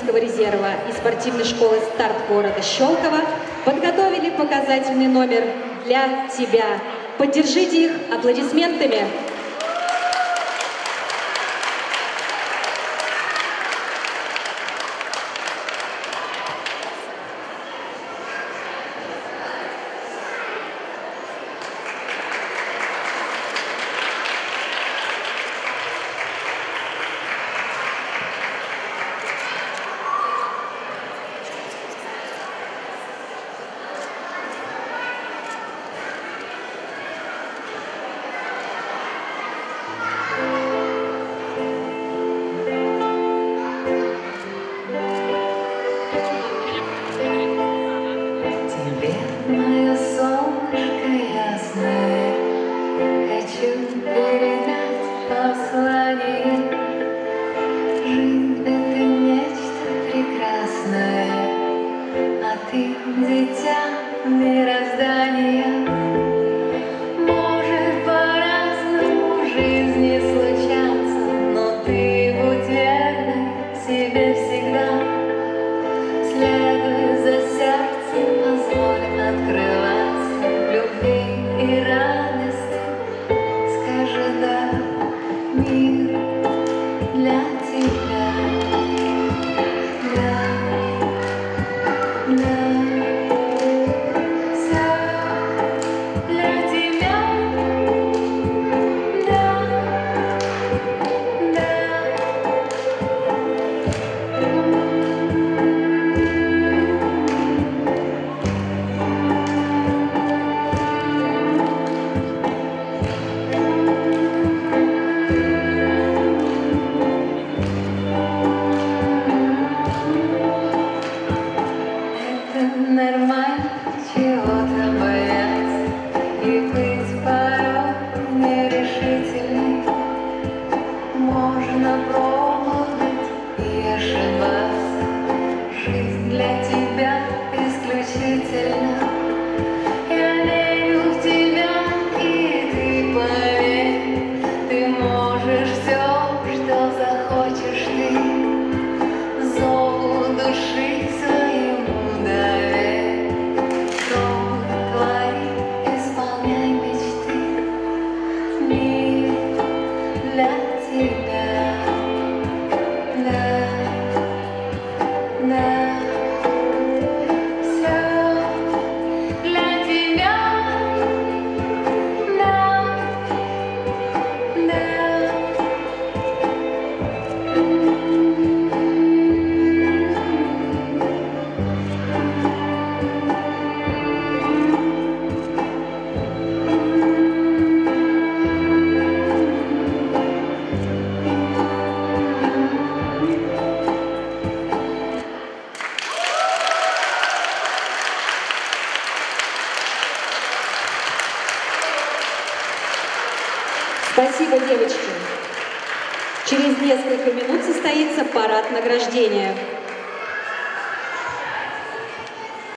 Военно-воинского резерва и спортивной школы «Старт» города Щелково подготовили показательный номер для тебя. Поддержите их аплодисментами. Мое солнышко ясное, хочу передать послание. Жизнь — это нечто прекрасное, а ты — дитя мироздания. Может по-разному в жизни случаться, но ты будь верной себе всегда. Следуй за сердцем, позволь открываться в любви и радости. Скажи да, мир для тебя. Да, да, все для тебя. Да, да. Нормально чего-то бояться и быть порой нерешительной. Можно пробовать и ошибаться. Жизнь для тебя исключительна. Я верю в тебя, и ты поверь, ты можешь все, что захочешь ты. Зову души своему доверь. Пробуй, твори, исполняй мечты. Мир для тебя. Да, да. Все для тебя. Да, да. Спасибо, девочки. Через несколько минут состоится парад награждения.